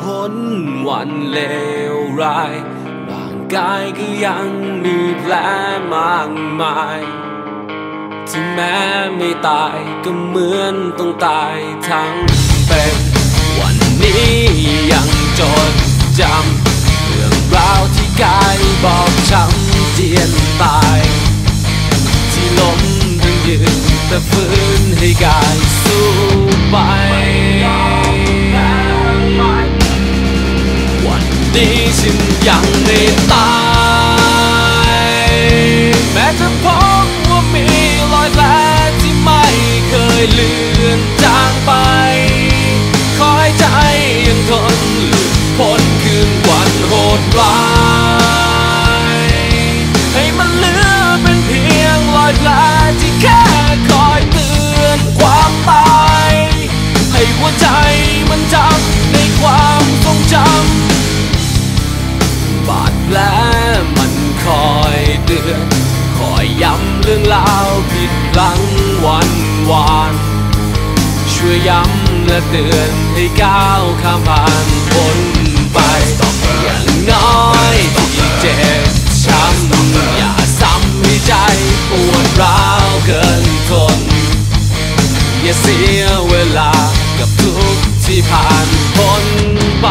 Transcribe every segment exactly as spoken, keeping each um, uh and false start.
พ้นวันเลวร้ายร่างกายก็ยังมีแผลมากมายที่แม้ไม่ตายก็เหมือนต้องตายทั้งเป็นวันนี้ยังจดจำเรื่องราวที่กายบอกช้ำเจียนตายที่ล้มทั้งยืนแต่ฟื้นให้กายสู้ไปวันนี้ฉันยังไม่ตายแม้จะพบว่ามีรอยแผลที่ไม่เคยเลือนจางไปขอให้ใจยังทนหลุดพ้นคืนวันโหดร้ายให้มันเหลือเป็นเพียงรอยแผลที่แค่คอยเตือนความตายให้หัวใจมันจำในความทรงจำบาดแผลมันคอยเตือนคอยย้ำเรื่องราวผิดหลังวันวานช่วยย้ำและเตือนให้ก้าวข้ามผ่านพ้นไปอย่างน้อยที่เจ็บช้ำอย่าซ้ำให้ใจปวดร้าวเกินทนอย่าเสียเวลากับทุกที่ผ่านพ้นไป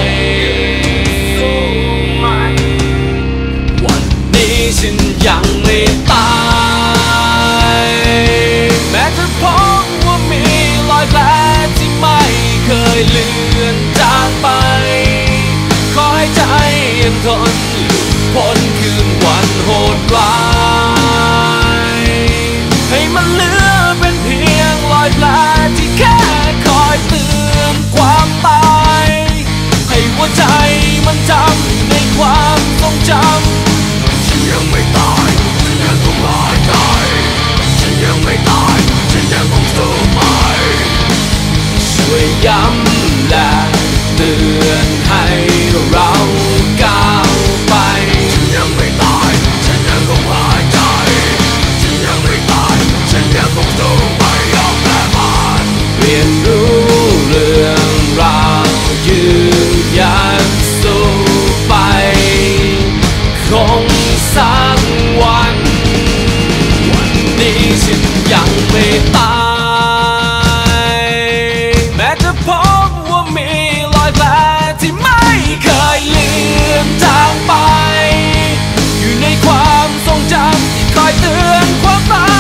วันนี้ฉันยังไม่ตายแม้จะพบว่ามีรอยแผลที่ไม่เคยเลือนจางไปขอให้ใจยังทนหลุดพ้นคืนวันโหดร้ายให้มันเหลือเป็นเพียงรอยแผลที่แค่คอยเตือนความตายให้หัวใจมันจำในความทรงจำฉันยังไม่ตายฉันยังคงหายใจฉันยังไม่ตายฉันยังคงสู้ไปช่วยย้ำและเตือนให้เราก้าวไปฉันยังไม่ตายฉันยังคงหายใจฉันยังไม่ตายฉันยังคงสู้ไปยอมแพ้มันเรียนรู้เรื่องราวยืนยันสู้ไปคงสักวันวันนี้ฉันยังไม่ตายแม้จะพบว่ามีรอยแผลที่ไม่เคยเลือนจางไปอยู่ในความทรงจำที่คอยเตือนความตาย